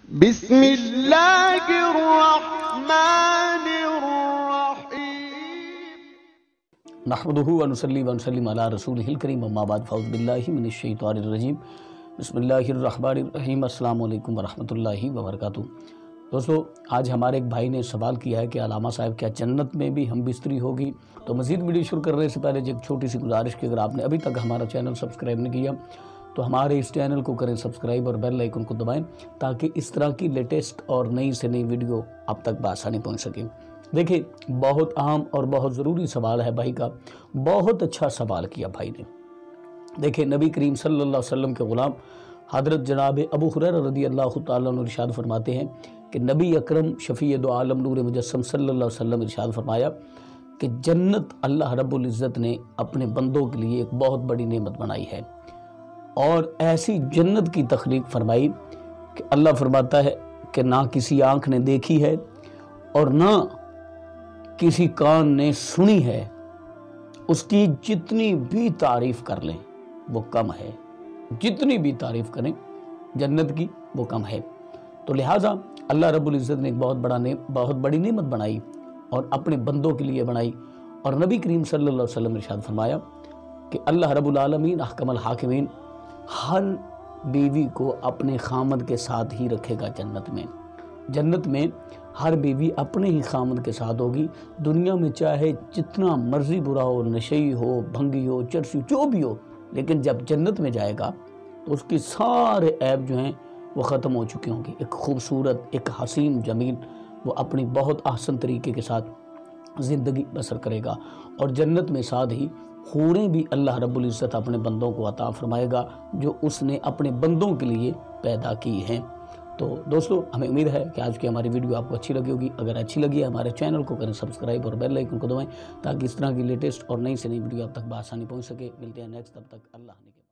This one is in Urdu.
بسم اللہ الرحمن الرحیم نحمدہ ونصلی ونسلم علی رسولہ الکریم اما بعد فاعوذ باللہ من الشیطان الرجیم بسم اللہ الرحمن الرحیم السلام علیکم ورحمۃ اللہ وبرکاتہ۔ دوستو، آج ہمارے ایک بھائی نے سوال کیا ہے کہ علامہ صاحب کیا جنت میں بھی ہم بستری ہوگی؟ تو مزید ویڈیو شروع کرنے سے پہلے ایک چھوٹی سی گزارش کہ اگر آپ نے ابھی تک ہمارا چینل سبسکرائب نہیں کیا تو ہمارے اس چینل کو کریں سبسکرائب اور بیل آئیکن کو دبائیں تاکہ اس طرح کی لیٹسٹ اور نئی سے نئی ویڈیو آپ تک بآسانی پہنچ سکیں۔ دیکھیں، بہت اہم اور بہت ضروری سوال ہے بھائی کا، بہت اچھا سوال کیا بھائی نے۔ دیکھیں، نبی کریم صلی اللہ علیہ وسلم کے غلام حضرت جناب ابو ہریرہ رضی اللہ تعالیٰ عنہ ارشاد فرماتے ہیں کہ نبی اکرم شفیع دو عالم نور مجسم صلی اللہ علیہ وسلم ارشاد فرمایا کہ جنت اللہ رب العزت نے اپنے بندوں کے لیے ایک بہت بڑی نعمت بنائی ہے، اور ایسی جنت کی تخلیق فرمائی کہ اللہ فرماتا ہے کہ نہ کسی آنکھ نے دیکھی ہے اور نہ کسی کان نے سنی ہے، اس کی جتنی بھی تعریف کر لیں وہ کم ہے، جتنی بھی تعریف کریں جنت کی وہ کم ہے۔ تو لہٰذا اللہ رب العزت نے ایک بہت بڑی نعمت بنائی اور اپنے بندوں کے لیے بنائی، اور نبی کریم صلی اللہ علیہ وسلم نے ارشاد فرمایا کہ اللہ رب العالمین احکم الحاکمین ہر بیوی کو اپنے خامد کے ساتھ ہی رکھے گا جنت میں۔ جنت میں ہر بیوی اپنے ہی خامد کے ساتھ ہوگی، دنیا میں چاہے جتنا مرضی برا ہو، نشئی ہو، بھنگی ہو، چرسی جو بھی ہو، لیکن جب جنت میں جائے گا تو اس کی سارے عیب جو ہیں وہ ختم ہو چکے ہوں گے۔ ایک خوبصورت، ایک حسین جمیل وہ اپنی بہت احسن طریقے کے ساتھ زندگی بسر کرے گا، اور جنت میں ساتھ ہی حوریں بھی اللہ رب العزت اپنے بندوں کو عطا فرمائے گا جو اس نے اپنے بندوں کے لیے پیدا کی ہیں۔ تو دوستو، ہمیں امید ہے کہ آج کی ہماری ویڈیو آپ کو اچھی لگی ہوگی۔ اگر اچھی لگی ہے ہمارے چینل کو کریں سبسکرائب اور بیل آئیکن کو دبائیں تاکہ اس طرح کی لیٹسٹ اور نئی سے نئی ویڈیو آپ تک بآسانی پہنچ سکے۔ ملتے ہیں نیکسٹ، تب تک اللہ نے